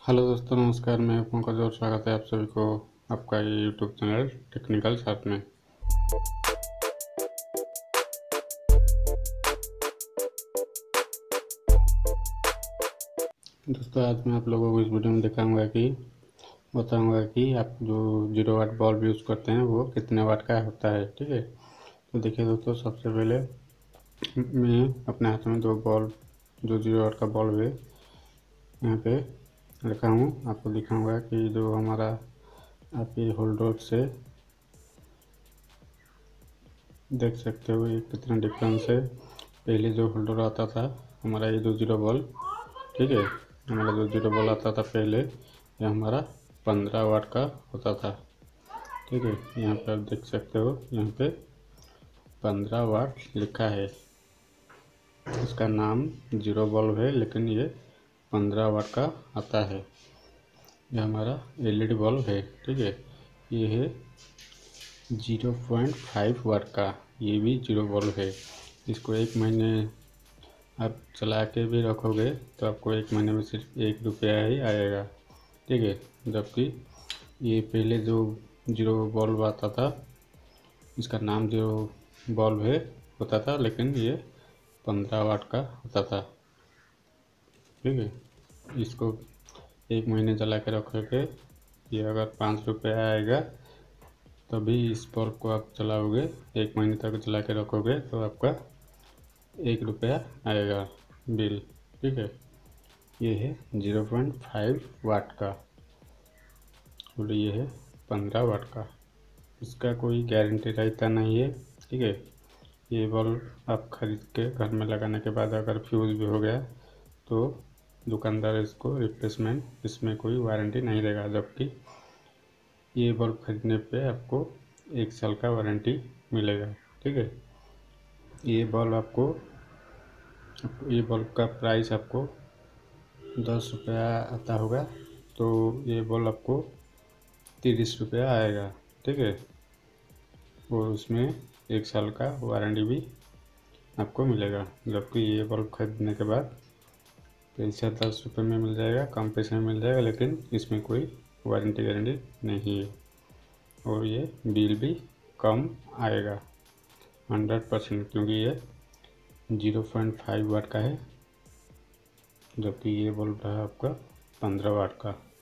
Hello दोस्तों, नमस्कार। मैं आपका का जोर स्वागत है आप सभी को आपका ये यूट्यूब चैनल टेक्निकल साथ में। दोस्तों, आज मैं आप लोगों को इस वीडियो में बताऊंगा कि आप जो 0 वाट बल्ब यूज़ करते हैं वो कितने वाट का होता है। ठीक है, तो देखिए दोस्तों, सबसे पहले मैं अपने हाथ में 2 बल्ब, जो 0 वाट का बल्ब है, यहाँ पे रखा हूँ। आपको दिखाऊंगा कि जो हमारा आप ये होल्डर से देख सकते हो ये कितना डिफरेंस है। पहले जो होल्डर आता था हमारा, ये जो 0 बल्ब, ठीक है, हमारा जो 0 बल्ब आता था पहले, ये हमारा 15 वाट का होता था। ठीक है, यहाँ पे आप देख सकते हो, यहाँ पे 15 वाट लिखा है। इसका नाम 0 बल्ब है, लेकिन ये 15 वाट का आता है। ये हमारा एलईडी बल्ब है। ठीक है, ये है 0.5 वाट का, ये भी 0 बल्ब है। इसको 1 महीने आप चला के भी रखोगे तो आपको 1 महीने में सिर्फ 1 रुपया ही आएगा। ठीक है, जबकि ये पहले जो 0 बल्ब आता था, इसका नाम 0 बल्ब है होता था, लेकिन ये 15 वाट का होता था। ठीक है, इसको 1 महीने चला के रखोगे, ये अगर 5 रुपया आएगा, तभी इस बल्ब को आप चलाओगे, 1 महीने तक चला के रखोगे तो आपका 1 रुपया आएगा बिल। ठीक है, ये है 0.5 वाट का और ये है 15 वाट का। इसका कोई गारंटी रहता नहीं है। ठीक है, ये बल्ब आप खरीद के घर में लगाने के बाद अगर फ्यूज़ भी हो गया तो दुकानदार इसको रिप्लेसमेंट, इसमें कोई वारंटी नहीं देगा। जबकि ये बल्ब खरीदने पे आपको 1 साल का वारंटी मिलेगा। ठीक है, ये बल्ब का प्राइस आपको 10 रुपया आता होगा, तो ये बल्ब आपको 30 रुपया आएगा। ठीक है, और उसमें 1 साल का वारंटी भी आपको मिलेगा। जबकि ये बल्ब खरीदने के बाद पैसा 10 रुपये में मिल जाएगा, कम पैसे में मिल जाएगा, लेकिन इसमें कोई वारंटी गारंटी नहीं है और ये बिल भी कम आएगा 100%, क्योंकि ये 0.5 वाट का है, जबकि ये बल्ब रहा आपका 15 वाट का।